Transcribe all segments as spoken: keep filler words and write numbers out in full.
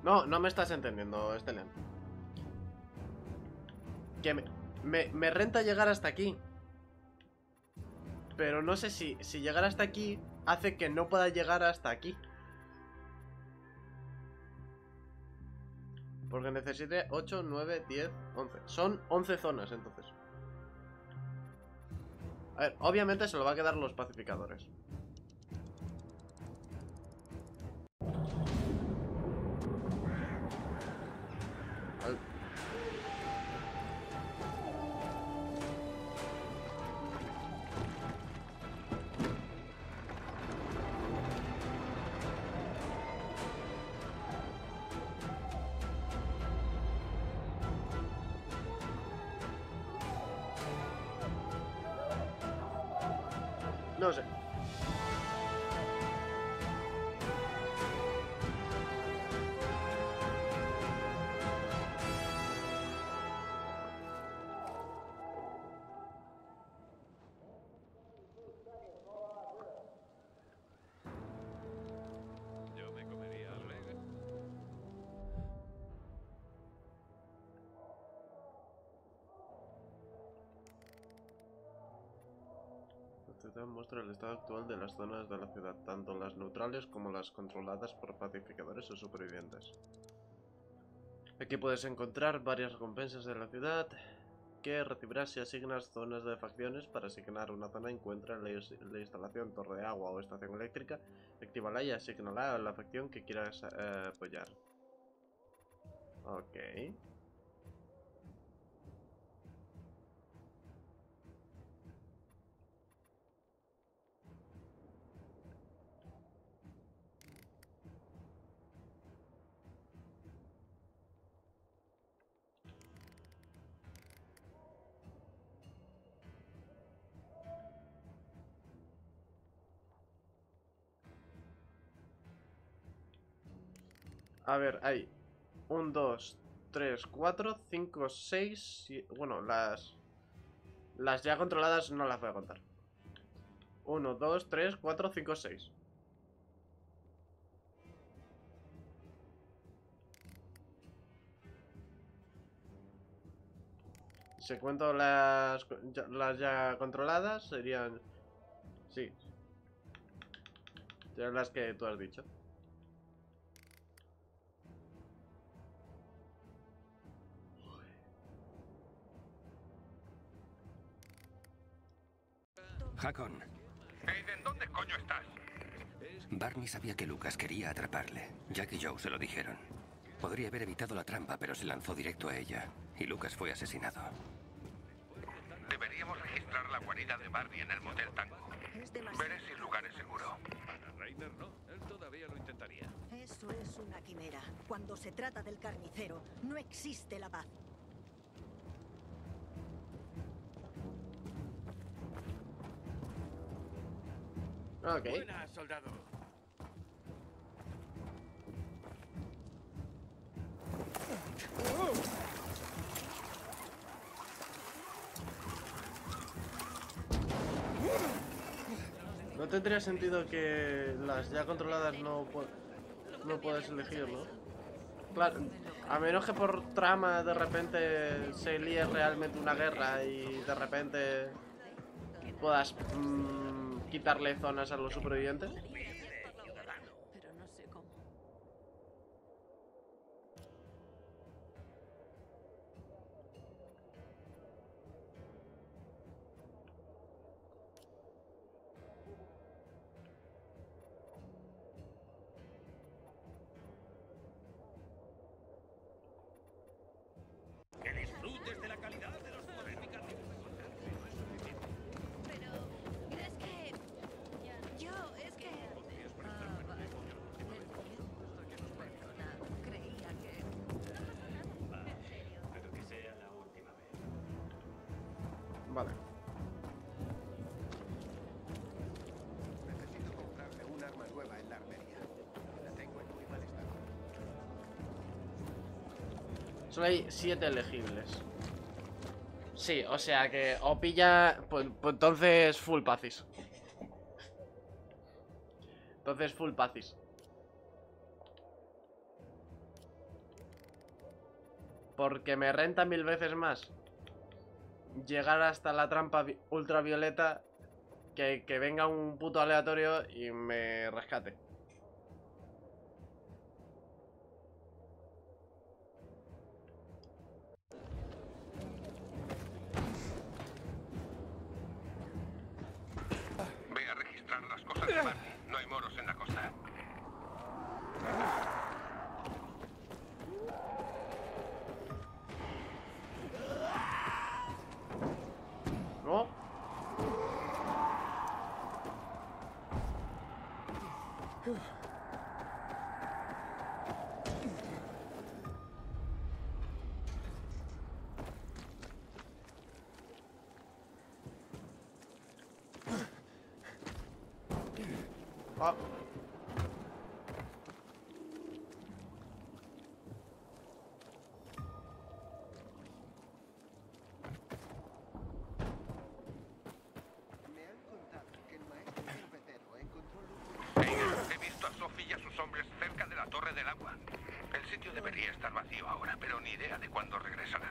No, no me estás entendiendo, Estelen. Que me, me, me renta llegar hasta aquí. Pero no sé si, si llegar hasta aquí hace que no pueda llegar hasta aquí. Porque necesite ocho, nueve, diez, once. Son once zonas, entonces. A ver, obviamente se lo va a quedar los pacificadores. Al... No sé. Yo me comería al rey. La ciudad muestra el estado actual de las zonas de la ciudad, tanto las neutrales como las controladas por pacificadores o supervivientes. Aquí puedes encontrar varias recompensas de la ciudad que recibirás si asignas zonas de facciones. Para asignar una zona, encuentra la, la instalación torre de agua o estación eléctrica, actívala y asignala a la facción que quieras eh, apoyar. Ok. A ver, hay uno, dos, tres, cuatro, cinco, seis... Bueno, las... Las ya controladas no las voy a contar. uno, dos, tres, cuatro, cinco, seis. Si cuento las, las ya controladas, serían... Sí. Serían las que tú has dicho. Hakon. Aiden, ¿dónde coño estás? Barney sabía que Lucas quería atraparle. Jack y Joe se lo dijeron. Podría haber evitado la trampa, pero se lanzó directo a ella. Y Lucas fue asesinado. Deberíamos registrar la guarida de Barney en el Motel Tango. Es demasiado. Veré si el lugar es seguro. Para Reiner no, él todavía lo intentaría. Eso es una quimera. Cuando se trata del carnicero, no existe la paz. Ok. Buena, soldado. No tendría sentido que las ya controladas no, pu no puedes elegir, ¿no? Claro, a menos que por trama de repente se líe realmente una guerra y de repente puedas mmm, quitarle zonas a los supervivientes. Pero no sé cómo. Que disfrutes de la calidad de los modificativos. Pero, ¿crees que...? Yo, es que... Ah, vale. Perdona, creía que... Pero que sea la última vez. Vale. Necesito comprarle un arma nueva en la armería. La tengo en muy mal estado. Solo hay siete elegibles. Sí, o sea que o pilla... Pues, pues entonces full pacis. Entonces full pacis. porque me renta mil veces más llegar hasta la trampa ultravioleta que, que venga un puto aleatorio y me rescate. Ve a registrar las cosas de Barney. No hay moros en la costa. ¿No? Ah. Me han contado que el maestro cervecero encontró luz. Aiden, he visto a Sophie y a sus hombres cerca de la Torre del Agua. El sitio debería estar vacío ahora, pero ni idea de cuándo regresarán.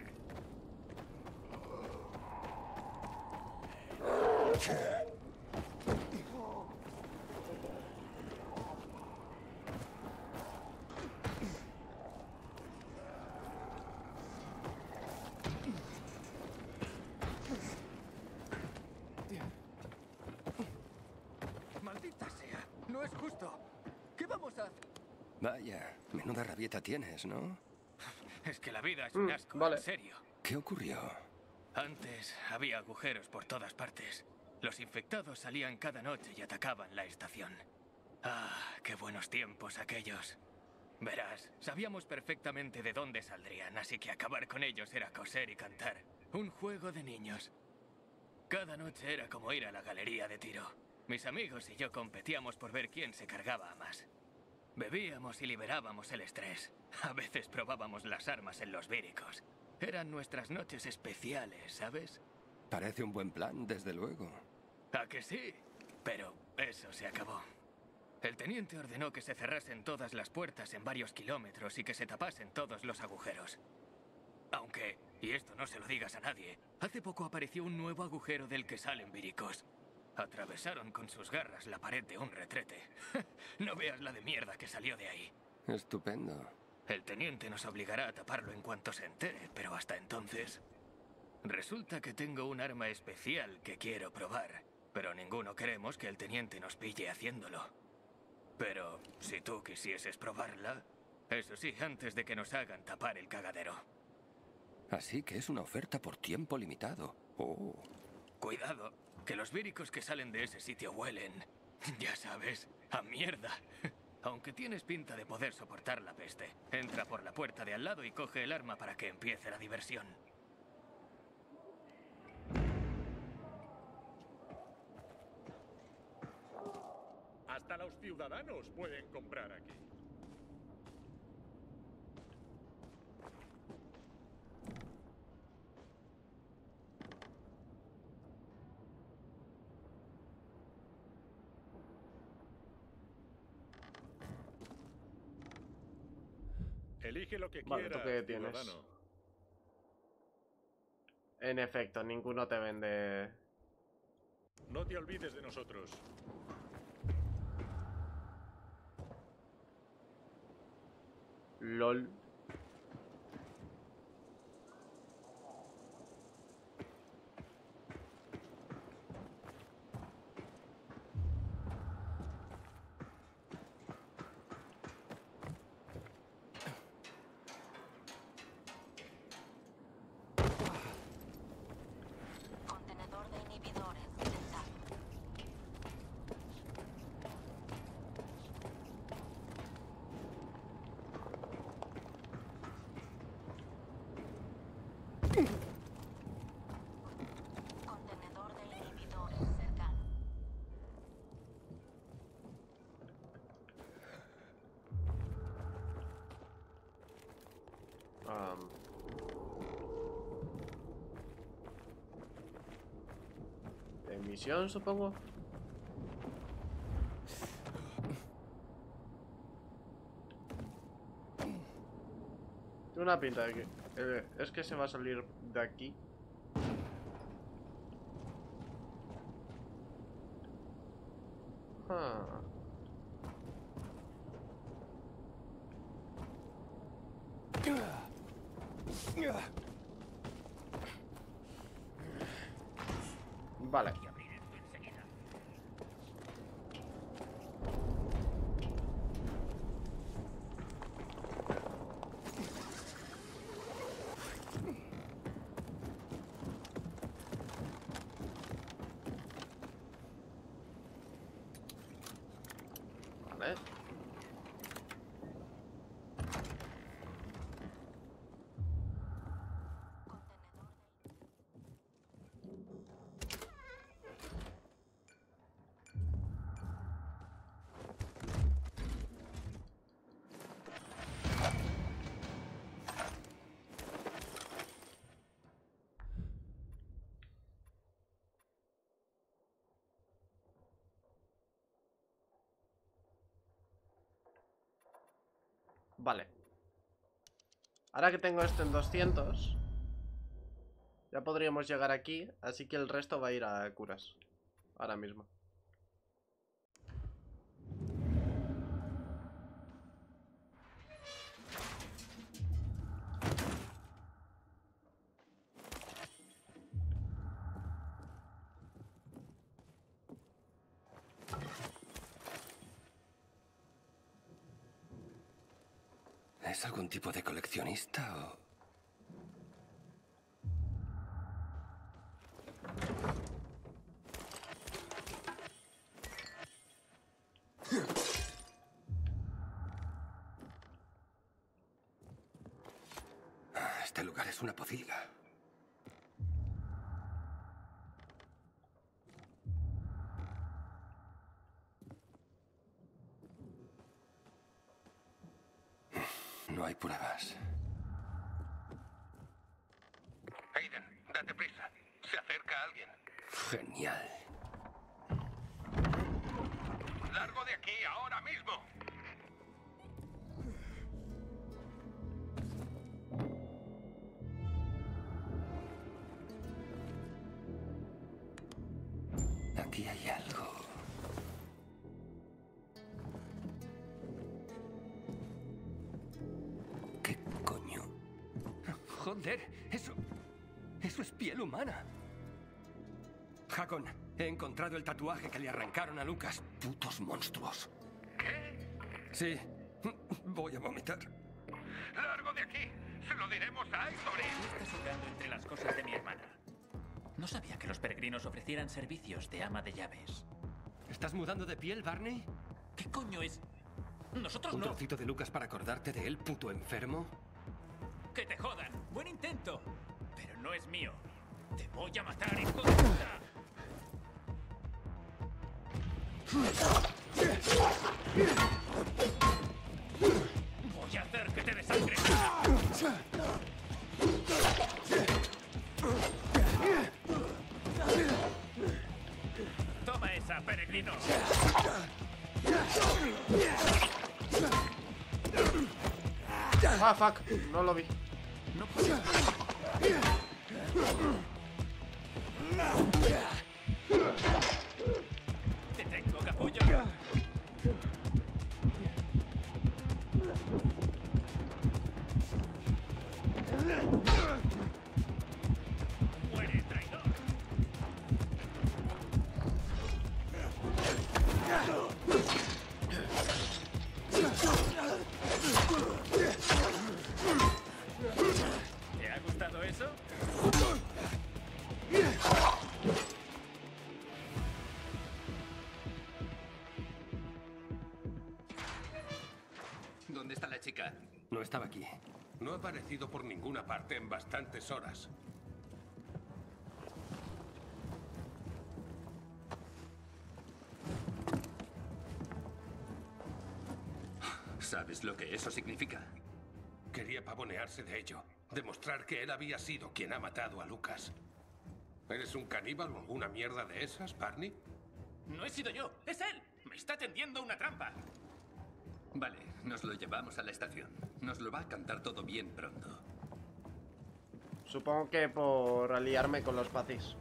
¡Maldita sea! ¡No es justo! ¿Qué vamos a hacer? Vaya, menuda rabieta tienes, ¿no? Es que la vida es un Mm, asco, vale. en serio. ¿Qué ocurrió? Antes había agujeros por todas partes. Los infectados salían cada noche y atacaban la estación. Ah, qué buenos tiempos aquellos. Verás, sabíamos perfectamente de dónde saldrían, así que acabar con ellos era coser y cantar. Un juego de niños. Cada noche era como ir a la galería de tiro. Mis amigos y yo competíamos por ver quién se cargaba a más. Bebíamos y liberábamos el estrés. A veces probábamos las armas en los víricos. Eran nuestras noches especiales, ¿sabes? Parece un buen plan, desde luego. ¿A que sí? Pero eso se acabó. El teniente ordenó que se cerrasen todas las puertas en varios kilómetros y que se tapasen todos los agujeros. Aunque, y esto no se lo digas a nadie, hace poco apareció un nuevo agujero del que salen víricos. Atravesaron con sus garras la pared de un retrete. No veas la de mierda que salió de ahí. Estupendo. El teniente nos obligará a taparlo en cuanto se entere, pero hasta entonces... Resulta que tengo un arma especial que quiero probar, pero ninguno queremos que el teniente nos pille haciéndolo. Pero si tú quisieses probarla, eso sí, antes de que nos hagan tapar el cagadero. Así que es una oferta por tiempo limitado. Oh. Cuidado, que los víricos que salen de ese sitio huelen, ya sabes, a mierda. Aunque tienes pinta de poder soportar la peste, entra por la puerta de al lado y coge el arma para que empiece la diversión. Hasta los ciudadanos pueden comprar aquí. Elige lo que Vale, ¿tú quieras, qué tienes? ciudadano. En efecto, ninguno te vende... No te olvides de nosotros. LOL. Contenedor de inhibidores detectado. Contenedor de inhibidores cercano. Am. Emisión, supongo. Una pinta de que... eh, es que se va a salir de aquí. Ah. Vale. Vale. Vale. Ahora que tengo esto en doscientos, ya podríamos llegar aquí, así que el resto va a ir a curas. Ahora mismo. ¿Es algún tipo de coleccionista o...? Este lugar es una pocilga. No hay pruebas. Aiden, date prisa. Se acerca alguien. Genial. ¡Largo de aquí, ahora mismo! Aquí hay algo. ¿Qué coño? Joder, eso... eso es piel humana. Hakon, he encontrado el tatuaje que le arrancaron a Lucas. Putos monstruos. ¿Qué? Sí, voy a vomitar. ¡Largo de aquí! ¡Se lo diremos a Aitor! Estás jugando entre las cosas de mi hermana. No sabía que los peregrinos ofrecieran servicios de ama de llaves. ¿Estás mudando de piel, Barney? ¿Qué coño es? Nosotros ¿Un no. trocito de Lucas para acordarte de él, puto enfermo? ¡Que te jodan! ¡Buen intento! Pero no es mío. ¡Te voy a matar, hijo de puta! Voy a hacer que te desangres. Toma esa, peregrino. Ah, fuck. No lo vi. No puedo. Te tengo, capullo. Muere, traidor. ¿Te ha gustado eso? ¿Dónde está la chica? No estaba aquí. No ha aparecido por ninguna parte en bastantes horas. ¿Sabes lo que eso significa? Quería pavonearse de ello. Demostrar que él había sido quien ha matado a Lucas. ¿Eres un caníbal o alguna mierda de esas, Barney? No he sido yo, es él. Me está tendiendo una trampa. Vale, nos lo llevamos a la estación. Nos lo va a cantar todo bien pronto. Supongo que por aliarme con los pazis.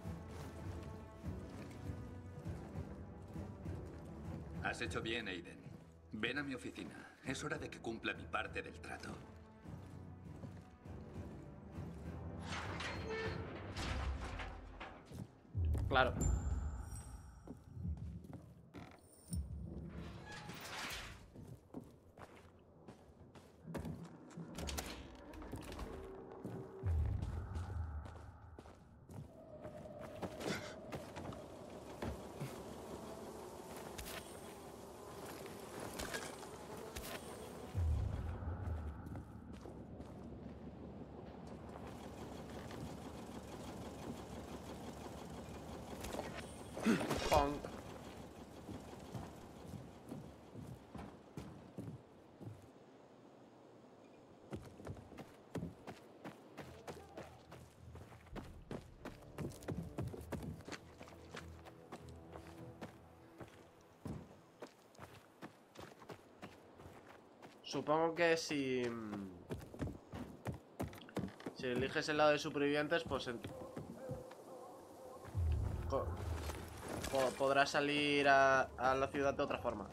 Has hecho bien, Aiden. Ven a mi oficina. Es hora de que cumpla mi parte del trato. Claro. Punk. Supongo que si... Si eliges el lado de supervivientes, pues... En... Co- po- podrás salir a, a la ciudad de otra forma.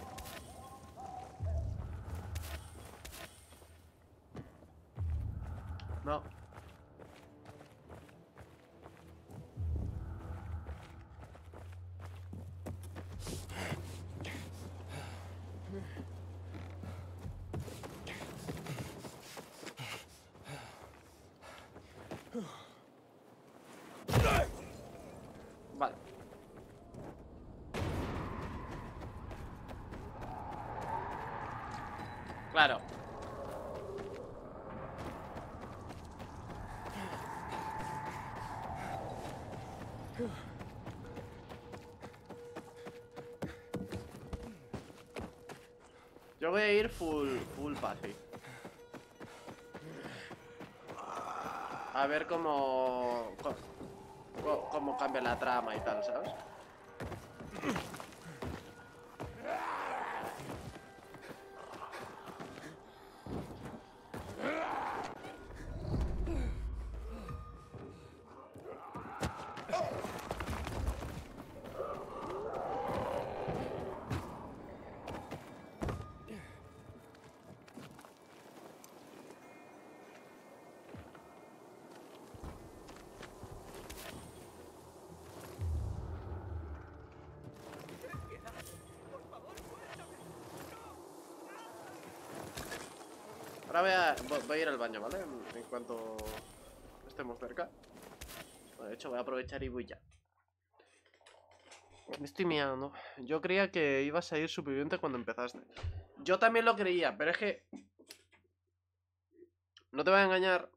No. Vale. Claro. Yo voy a ir full, full pathy. A ver cómo, cómo, cómo cambia la trama y tal, ¿sabes? Ahora voy a, voy a ir al baño, ¿vale? En cuanto estemos cerca. De hecho, voy a aprovechar y voy ya. Me estoy mirando. Yo creía que ibas a ir superviviente cuando empezaste. Yo también lo creía, pero es que... No te voy a engañar.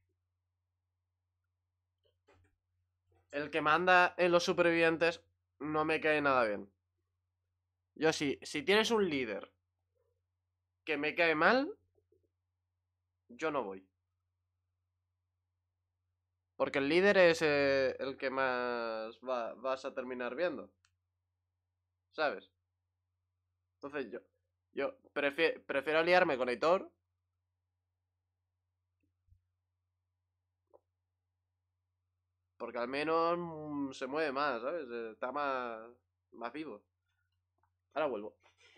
El que manda en los supervivientes no me cae nada bien. Yo sí, si tienes un líder que me cae mal, yo no voy. Porque el líder es eh, el que más va, vas a terminar viendo. ¿Sabes? Entonces yo, yo prefiero, prefiero aliarme con Heitor. Porque al menos mm, se mueve más, ¿sabes? Está más, más vivo. Ahora vuelvo.